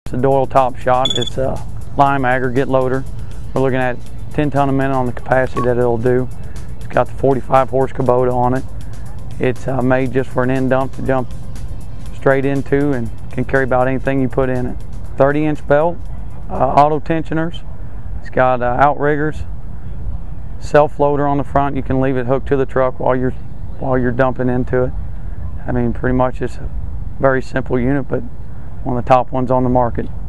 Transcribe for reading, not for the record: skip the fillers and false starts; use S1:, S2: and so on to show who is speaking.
S1: the Doyle Top Shot. It's a lime aggregate loader. We're looking at 10 ton a minute on the capacity that it'll do. It's got the 45 horse Kubota on it. It's made just for an end dump to jump straight into and can carry about anything you put in it. 30-inch belt, auto tensioners. It's got outriggers, self-loader on the front. You can leave it hooked to the truck while you're dumping into it. I mean, pretty much it's a very simple unit, but one of the top ones on the market.